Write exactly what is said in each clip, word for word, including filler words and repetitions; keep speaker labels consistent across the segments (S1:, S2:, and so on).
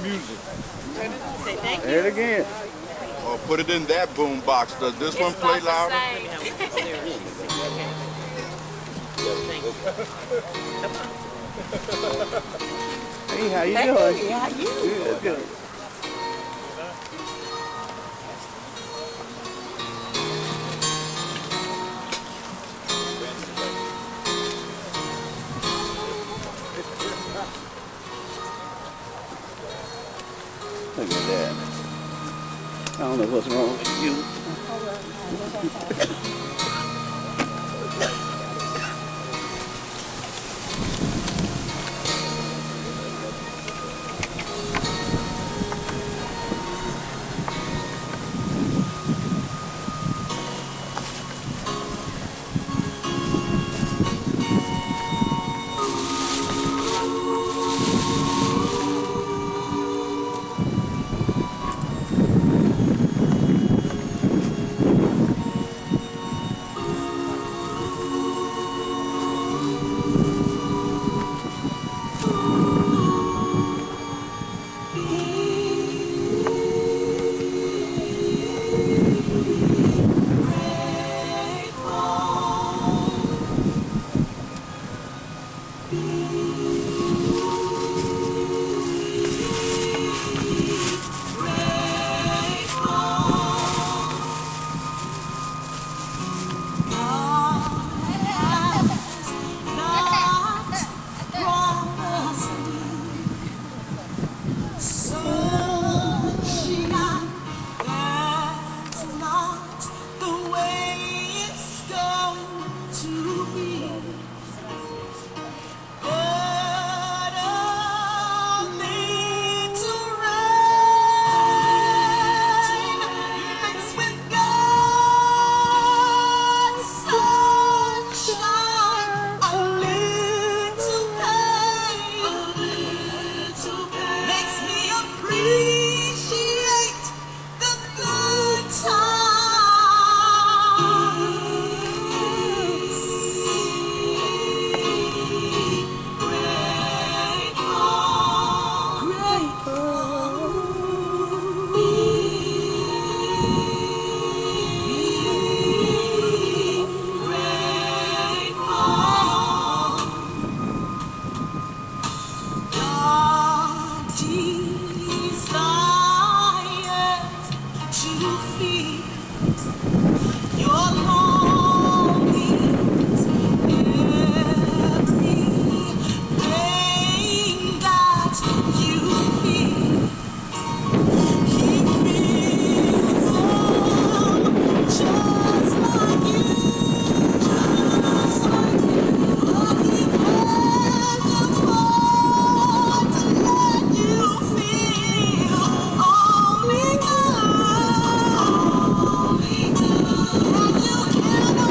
S1: music.
S2: Say thank you.
S3: Say it again.
S1: Or put it in that boom box. Does this one play louder?
S2: Hey,
S3: how you
S2: hey,
S3: doing?
S2: how you?
S3: Good, good. Look at that. I don't know what's wrong with you.
S4: You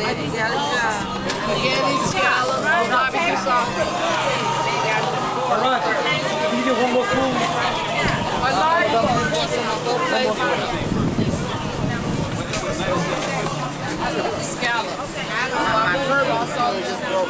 S2: Spaghetti, scallops, barbecue sauce.
S4: All right. Can you get one more spoon?
S2: A large scallops. My curb also just broke.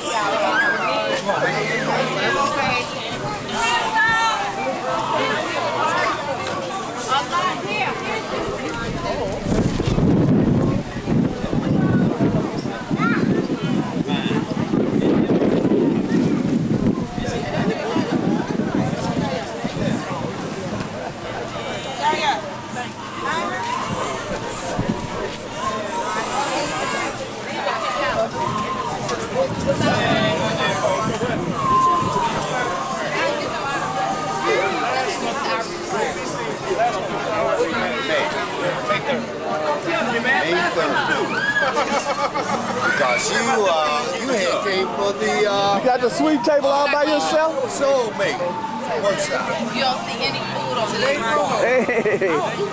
S5: Because you, uh, you had came for the, uh...
S3: You got the sweet table all by yourself?
S5: Soulmate workshop.
S2: You don't see any food on today.
S3: Hey!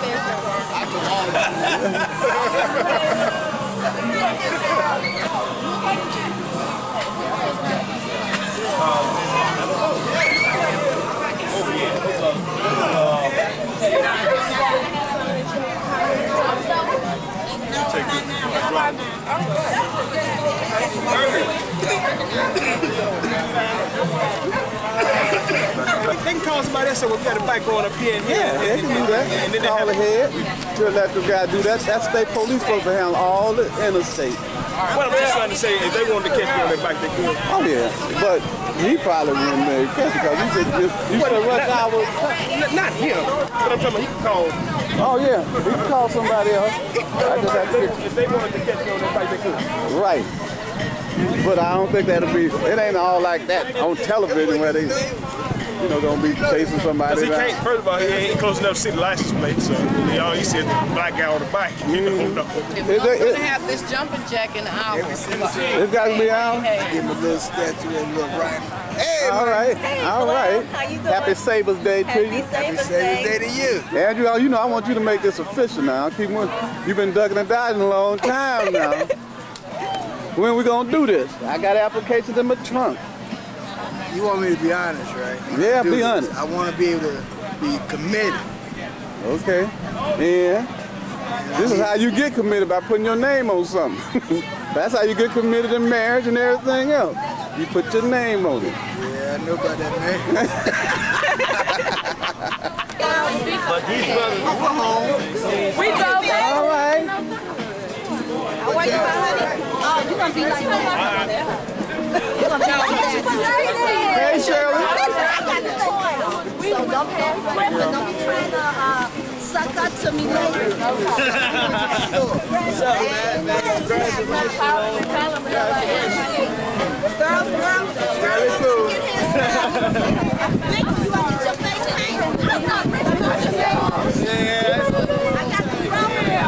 S4: They can call somebody else, so we got a bike going up here and here.
S3: Yeah, they can do that.
S4: And then they
S3: Call
S4: have
S3: ahead. Should let the guy do that. That state police supposed to handle all the interstate.
S4: What I'm just trying to say, if they wanted to catch me on their bike, they could.
S3: Oh yeah, but he probably wouldn't make it because he could just, you said rush hour.
S4: Not, not him, but I'm talking about he can call.
S3: Oh yeah, he could call somebody else. I just have to get,
S4: If they wanted to catch me on their bike, they could.
S3: right. But I don't think that'll be, it ain't all like that on television where they, you know, gonna be chasing somebody
S4: Because he
S3: around.
S4: can't, first of all, he ain't close enough to see the license plate, so you know, he said the black guy on the bike. You know, no.
S2: If
S3: Is
S2: we're
S3: it-
S2: going
S3: it-
S2: to have this jumping jack in the hour.
S3: It's got to be out.
S5: Give him a little statue and a little rhyme. Hey,
S3: All
S5: man.
S3: right,
S6: Hey,
S3: all
S6: Glenn,
S3: right.
S6: how you doing?
S3: Happy Sabres Day to
S6: Happy
S3: you.
S6: Sabres
S5: Say
S6: Day.
S5: day to you.
S3: Andrew, you know, I want you to make this official now. Keep moving. You've been ducking and dodging a long time now. When we gonna do this? I got applications in my trunk.
S5: You want me to be honest, right?
S3: Yeah,
S5: Do
S3: be
S5: this.
S3: honest.
S5: I want to be able to be committed.
S3: Okay. Yeah. This is how you get committed, by putting your name on something. That's how you get committed in marriage and everything else. You put your name on it.
S5: Yeah, I know about that, man.
S2: We go,
S3: All right.
S6: Where you at, honey? Oh, you gonna be like that. You gonna be like that.
S3: Hey, Shirley.
S6: I got the toy. So don't have breath and don't be trying to uh, suck up to me later. What's up, man? Girl, girl, girl,
S3: cool.
S6: get his Vic, you want to get your face painted? I'm not rich, I'm not your face. I got the brown hair.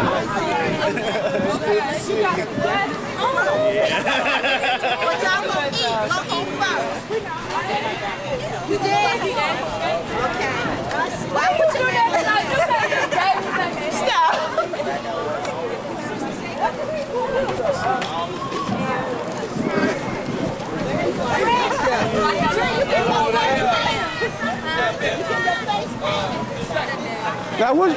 S6: What y'all gonna eat? Go eat first. You did? Okay. Why put your name on Stop.
S3: Now what?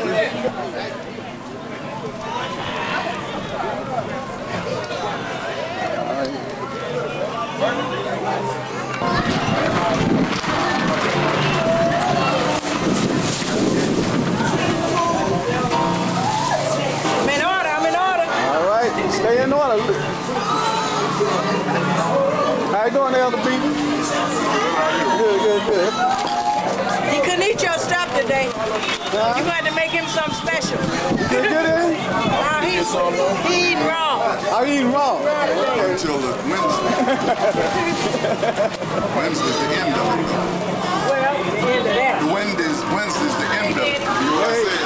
S2: I'm in order, I'm in order.
S3: All right, stay in order. How you doing, Elder Peter? Good, good, good.
S2: He couldn't eat your stuff today.
S3: Huh?
S2: You had to make him something special.
S3: Good, good, eh?
S2: Now he's he eating wrong.
S3: I'm eating wrong.
S1: Until the Wednesday. Wednesday's the end of it, though.
S2: Well, the end of that.
S1: The Wednesday's, Wednesday's the end of it. You know what I said?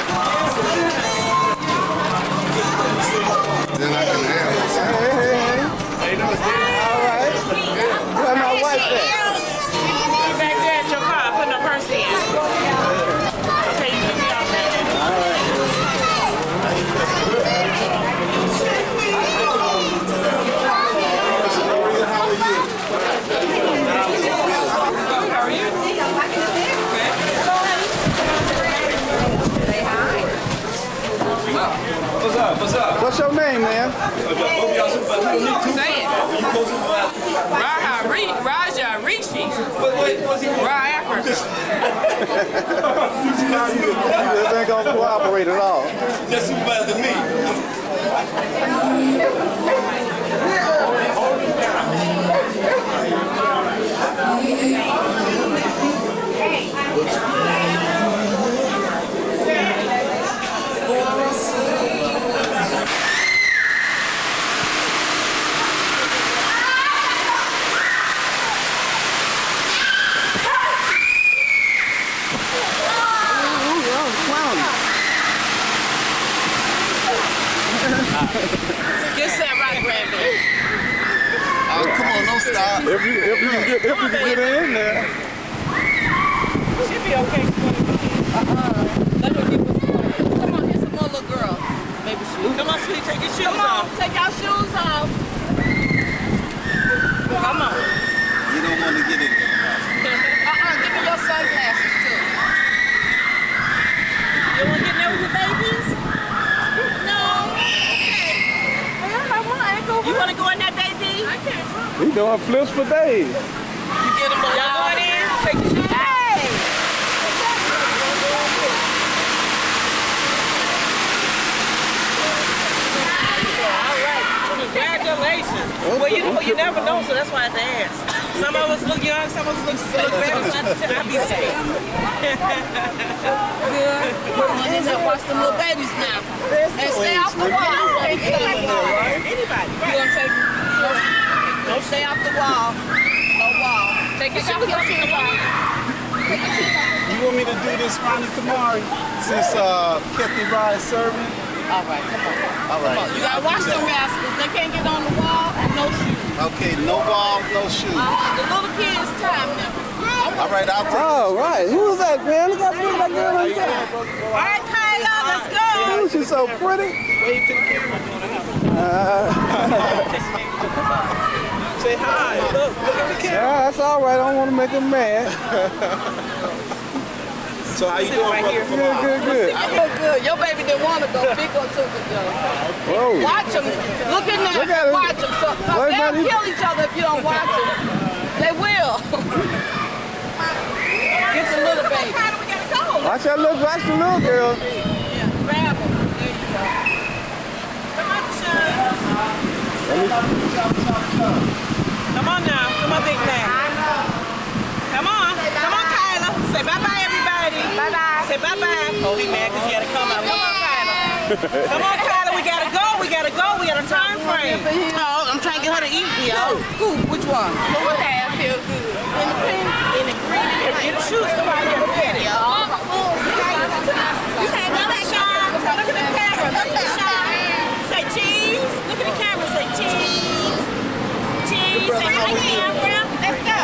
S1: Then I can have it.
S3: Hey, hey, hey. All right. Where my wife at?
S2: She's back there at your car, putting her purse in. Okay, you can be off there.
S3: All right.
S2: Say it. Raja Ri- Raja Rishi. Raja Africa.
S3: This ain't gonna cooperate at all.
S5: Just supervisor me.
S2: Just say right, grandbaby.
S5: Oh, come on, don't stop.
S3: If you if you can get if you can get in there.
S2: She'll be okay.
S6: Come on, here's some more little girl. Maybe she.
S2: Come on, sweetie, take your shoes
S6: Come on,
S2: off.
S6: take your shoes off.
S2: Come on.
S5: You don't want to get in there.
S6: Uh-uh, give me your sunglasses too.
S2: You want to get in there with your babies?
S6: No. Okay. Well, I want to go.
S2: You want to go in there, baby?
S6: I can't.
S3: He doing flips for days.
S2: You get them all. Y'all going in? Take your shoes off.
S6: Hey!
S2: All right. Congratulations. Well, you know, you never know, so that's why I had to ask. Some of us look young, some of us look look better. So I I be safe.
S6: Good. Come on in there, watch them little babies now. And stay off the wall.
S2: Anybody,
S6: You
S2: right?
S6: gonna take, don't, don't stay off the wall. No wall. Take your shoes off.
S7: You want me to do this Ronnie Kamari since uh, Kathy Rye is serving?
S6: All right, come on.
S7: All right.
S6: You gotta watch them rascals. They can't get on the wall and no shoes.
S7: Okay, no ball, no shoes.
S6: Uh, the little kids' time now.
S7: All right, I'll take
S3: Oh, right. Who was that, man? Look how pretty that girl is.
S6: All right, Kyla, let's go.
S3: Oh, she's so pretty.
S7: wave to the camera.
S4: Say hi. Look, look at the camera.
S3: Yeah, that's all right. I don't want to make him mad.
S7: So how you doing,
S2: right
S7: brother?
S2: here.
S3: Good, good, good.
S6: You look good. Your baby didn't want to go. Big one took it, though.
S3: Whoa.
S6: Watch them. Look in there.
S3: Look at him.
S6: Watch them. So, cause
S3: Wait,
S6: they'll
S3: buddy.
S6: kill each other if you don't watch them. They will. Get the little baby.
S3: Watch that little, watch the little girl.
S6: Yeah, grab them. There you go.
S2: Come on, Sean. Come on now. Come on, big man. Come on. Come on, Kyla. Say bye-bye, everybody. Bye-bye. Say bye-bye. Oh, he mad because he had to come out. Come on, Kyla. Come on, Kyla. We got to go. We got to go. We got a time frame.
S6: Oh, I'm trying to get her to eat, yo. Who? Which one? The one that feels good. In the pink? In the green?
S2: Get the shoes. Come on here. Look at it.
S6: You can't go back, Sean.
S2: Look at the camera. Look at the Sean. Say cheese. Look at the camera. Say cheese. Cheese. Say hi, camera. Let's go.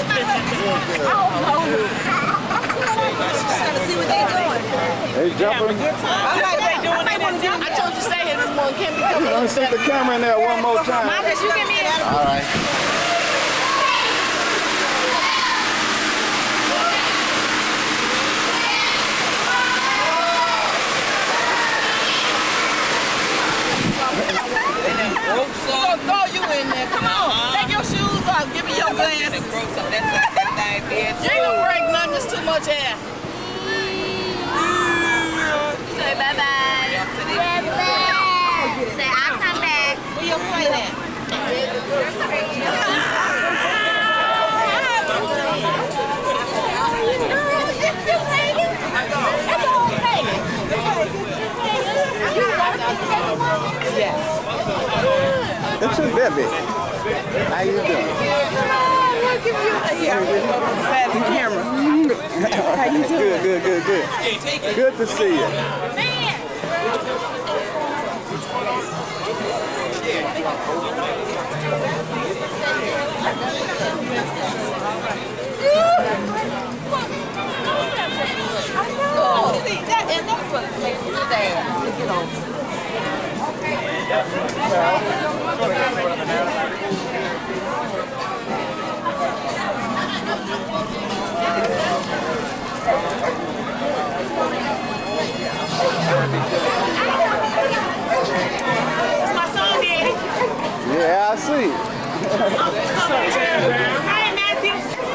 S6: See what they doing.
S3: They jumping.
S2: That's what they doing. They done jumped.
S6: I told you to stay here this morning. Can't be coming.
S3: Let me stick the camera in there one more time.
S6: Marcus, you give me a...
S7: All right.
S6: We're gonna throw you in there. Come on. Take your shoes off. Give me your glasses. You ain't gonna break nothing. There's too much air. Say bye-bye. Bye-bye. Say I'll come back. Where your plate at?
S3: That's your baby. How you doing?
S6: Look at you. Yeah,
S2: Beside the camera.
S3: How you doing? Good, good, good, good. Good to see you.
S6: Oh, see, that, and that's what makes you sad. You know.
S2: It's my son, Daddy.
S3: Yeah, see you.
S2: Hi, Matthew.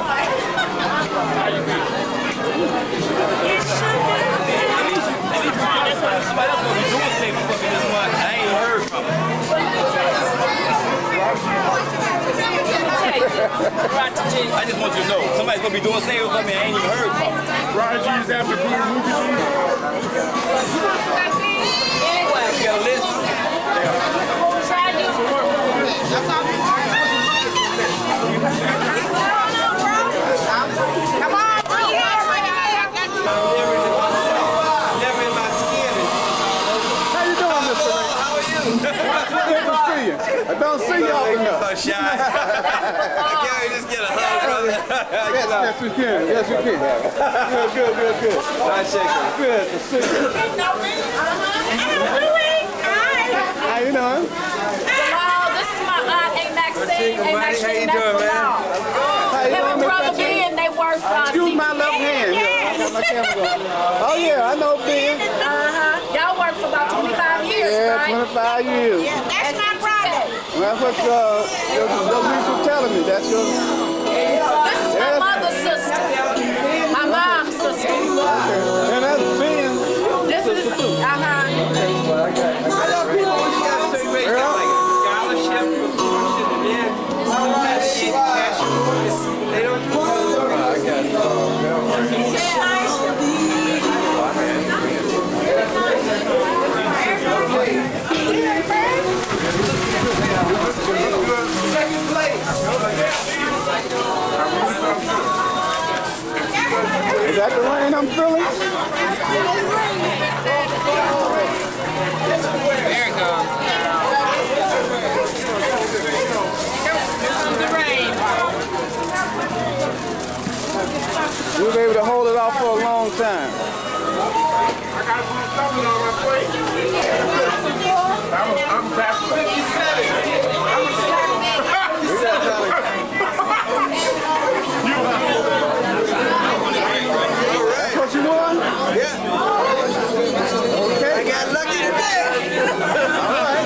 S5: Somebody else gonna be doing something for me this month. I ain't heard from him. I just want you to know, somebody's gonna be doing something for me. I ain't even heard from him.
S4: Raji's after Queen Ruby.
S5: Anyway, you got a list?
S6: Come on, bro.
S5: Never in my skin.
S3: How you doing, Mister Ray?
S5: How are you?
S3: Good to see you. I don't see you often enough.
S5: So shy. I can't just get a hug, brother.
S3: Yes, yes, you can. Yes, you can. Good, good, good, good.
S5: Nice shaking.
S3: Good to see you. How you doing?
S8: Hello, this is my aunt, A. Maxine. A. Maxine,
S5: How you
S8: that's
S5: doing,
S8: the
S5: man?
S8: law.
S3: How you
S8: Him
S3: doing,
S8: and
S3: Miss
S8: Brother
S3: Maxine?
S8: Ben, they work uh,
S3: Excuse my
S8: C P A.
S3: left hand. Yeah, I got my camera going. Oh yeah, I know Ben.
S8: Uh-huh. Y'all work for about twenty-five years,
S3: Yeah,
S8: right?
S3: twenty-five years.
S6: That's my brother.
S3: That's what uh, your, your niece was telling me. That's your.
S8: This is my mother's sister. My mom's sister.
S3: And that's Ben.
S8: This is, uh-huh.
S5: I know people when you got to say race, got like a scholarship, promotion, and then sometimes they get cash awards. They don't do second place.
S3: Is that the rain I'm feeling?
S2: There it goes. The rain.
S3: We were able to hold it off for a long time.
S4: I got to put something on my plate. I'm, I'm baffled.
S3: We got time. That's what you want?
S5: Yeah.
S3: Okay.
S5: I got lucky today.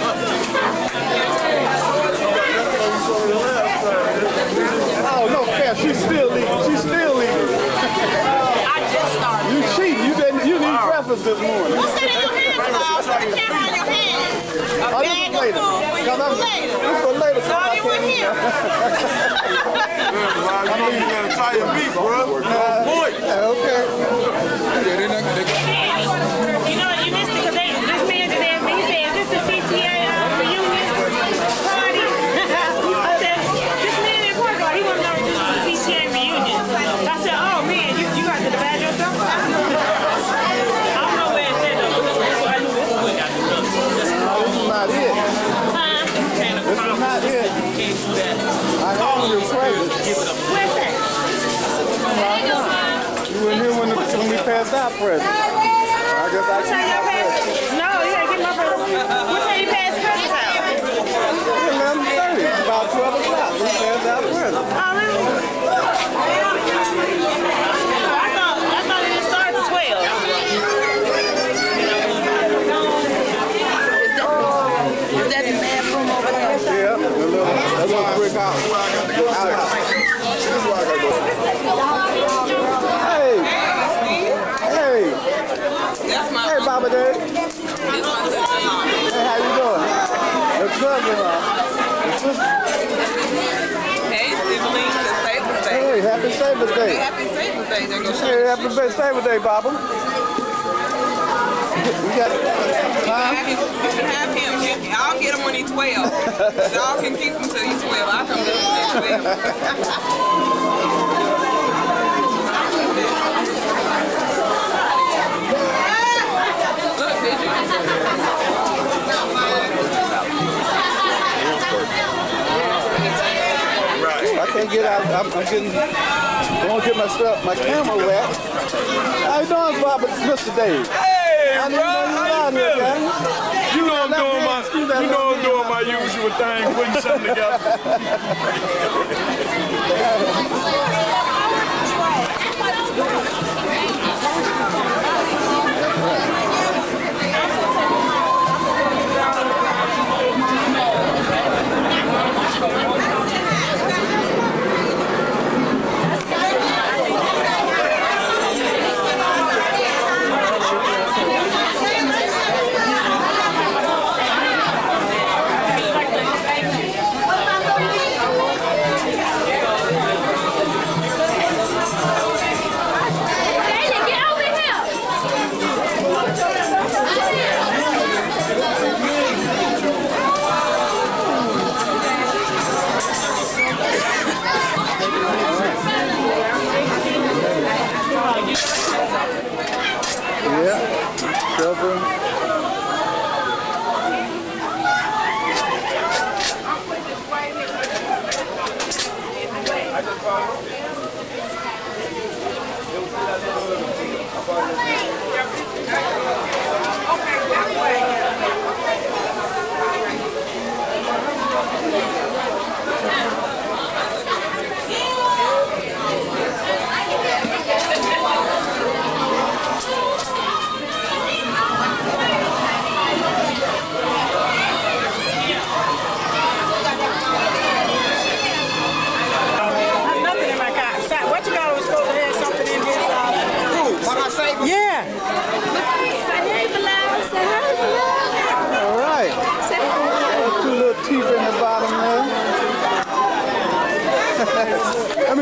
S3: Oh, no fair. She's still leaving. She's still leaving.
S8: I just started.
S3: You cheat. You didn't. You didn't breakfast this morning.
S6: What's that in your hand, Claus? Put the camera on your hand. A
S3: Oh, this
S6: bag
S3: is
S6: of
S3: later.
S6: food for you
S3: Cause
S6: for
S3: I'm-
S6: later.
S3: This for later.
S6: So you were here.
S4: I know you got to tie your meat, bro.
S3: Uh, okay.
S9: You know, you missed it because this man just asked me, he said, is this the C T A uh, reunion party? I said, this man in Portugal, he want to know if this is the C T A reunion. I said, oh man, you, you got to the badge yourself? I don't know where it said though. I knew this was got the
S3: This is not it.
S9: Huh?
S3: This is not it. I have your present.
S9: Where's that?
S3: You were here when, the, when we passed out present. I guess I
S9: What time y'all passed? No, you gotta get my present. What time you passed presents out?
S3: eleven thirty. About twelve o'clock. We passed out present.
S9: Oh, really? I thought, I thought it didn't start at twelve.
S6: Is that the bathroom over there?
S3: Yeah, the little, that little brick house. Hey, hey,
S2: That's my
S3: hey, Baba Daddy.
S2: This my sister-in-law.
S3: Hey, how you doing? Your cousin-in-law. Your sister.
S2: Hey, Sibling, it's Sabres Day.
S3: Hey, happy Sabres
S2: Hey,
S3: Day.
S2: happy Sabres Day. They go show
S3: Hey, happy Sabres Day, Baba. We got, huh?
S2: Have him. You should have him. I'll get him when he's twelve. Y'all can keep him till he's twelve. I'll come get him when he's twelve. Look, did you?
S3: I can't get out. I'm, I'm getting, I won't get my stuff, my camera wet. How you doing, Baba, Mister Dave?
S4: Hey,
S3: I
S4: bro,
S3: didn't know you
S4: how
S3: out
S4: you
S3: here,
S4: feeling?
S3: guys.
S4: You know I'm
S3: Left
S4: doing
S3: hand,
S4: my,
S3: excuse that
S4: you know
S3: left
S4: I'm doing my usual thing, putting something together.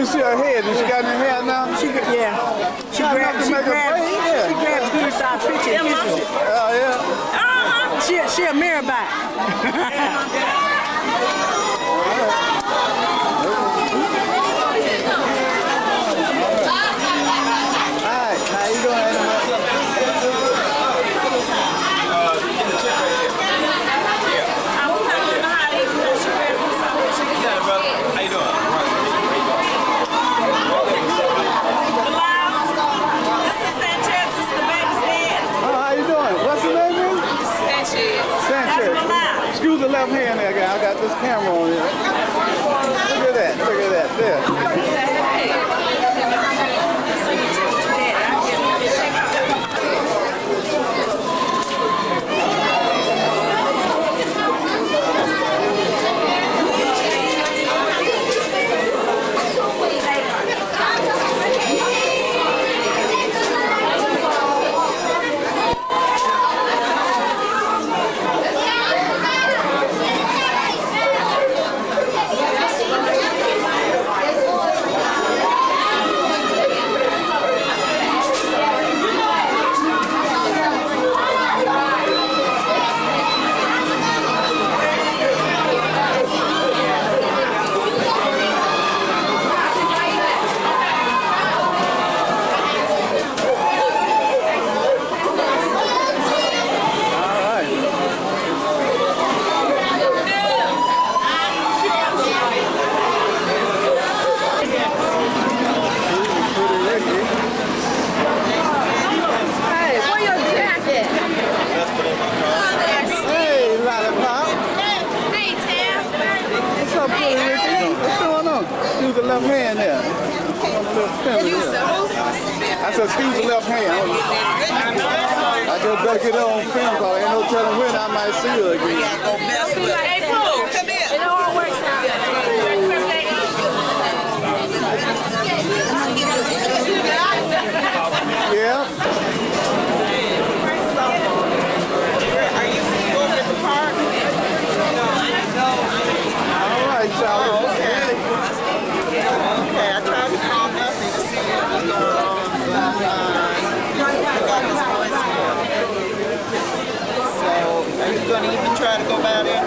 S3: me see her head. Did she got any hair now?
S10: She, yeah. She
S3: Not
S10: grabbed,
S3: enough to
S10: she
S3: make a
S10: grabbed,
S3: braid, yeah.
S10: she grabbed Peter's side picture and kissed it.
S3: Oh, yeah.
S10: Uh-huh. She, she a Mirabai.
S3: Hi, how you doing, Anna? Excuse the left hand there, guy. I got this camera on here. Look at that. Look at that. There. The left hand there. I said, excuse the left hand. I just better get her on film, because ain't no telling when I might see her again.
S2: Hey, Pooh, come here. It all works out.
S3: Yeah.
S2: Are you going to the park?
S3: All right, Charlie.
S2: Okay, I tried to call nothing to see what was going on, but uh, I got his voicemail. So, are you going to even try to go by there?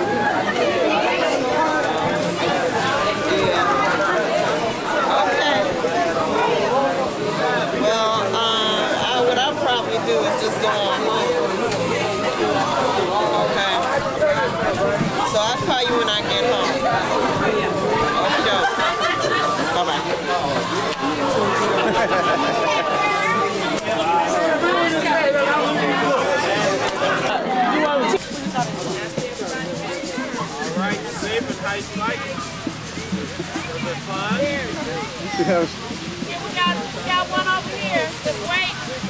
S2: Yeah. Okay. Well, uh, I, what I'll probably do is just go on home. Okay. So I'll call you when I get home. Okay. Bye-bye.
S5: Alright, safe and how you like it? A bit fun?
S3: Yes.
S9: Here we got, we got one over here. Just wait.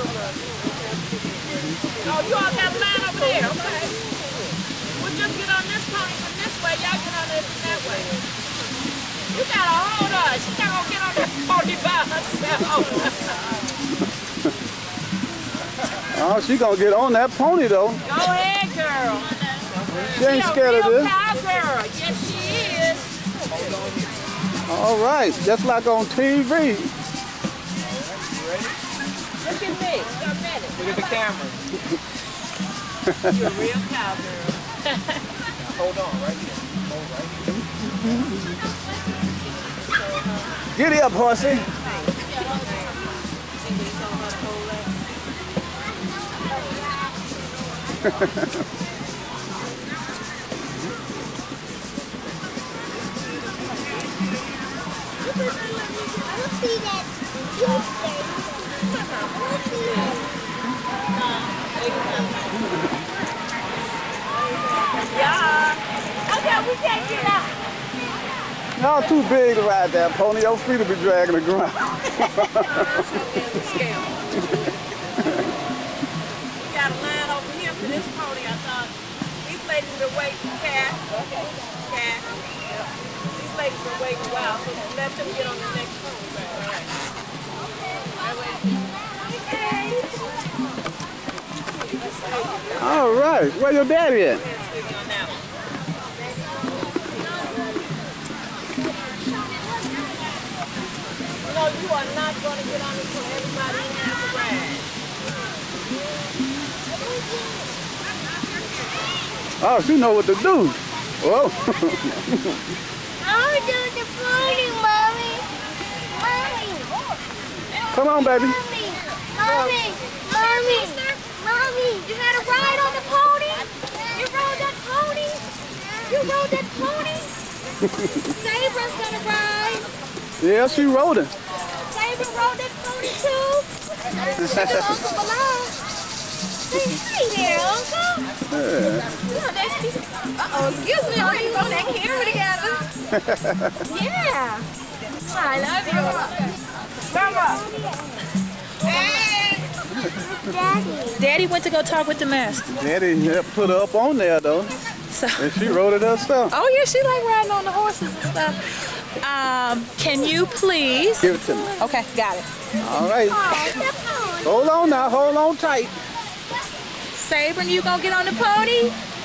S9: Oh, you all got a line over there. Okay. We'll just get on this pony from this way. Y'all get on it from that way. You gotta hold her. She's not gonna get on that pony by herself.
S3: Oh, she gonna get on that pony though.
S9: Go ahead, girl.
S3: She ain't
S9: She
S3: scared
S9: a
S3: of
S9: real
S3: this.
S9: cowgirl. Yes, she is.
S3: All right, just like on T V.
S9: Look at me. You're ready.
S5: Look at the camera.
S9: You're a real cowgirl.
S5: Hold on, right here. Hold right here.
S3: Giddy up, horsey.
S9: Yeah. Okay, we can't get out.
S3: Y'all too big to ride that pony. Your feet will be dragging the ground.
S9: We got a line over here for this pony. I thought these ladies been waiting. Cat. Cat. These ladies been waiting a while, so let them get on the next pony.
S3: All right, where your daddy at?
S8: no, you are not going to get on this one. Everybody has a ride.
S3: Oh, she know what to do. Whoa.
S6: I want to do the pony, Mommy. Mommy.
S3: Come on, baby.
S6: Mommy. Mommy. Mommy. Mommy. You had a ride on the pony? You rode that pony? You rode that pony? Sabra's gonna ride.
S3: Yeah, she rode it.
S6: Sabra rode that pony too. Look at Uncle Bilal. Say hi there, Uncle.
S3: Yeah.
S6: Uh-oh, excuse me, I need to throw that camera together. Yeah. I love you. Come on. Hey. Daddy.
S8: Daddy went to go talk with the master.
S3: Daddy yeah, put her up on there, though.
S8: So,
S3: and she rode it herself.
S8: oh, yeah, she like riding on the horses and stuff. Um, can you please?
S3: Give it to me.
S8: Okay, got it.
S3: All right. Hold on now. Hold on tight.
S8: Sabrin, you gonna get on the pony?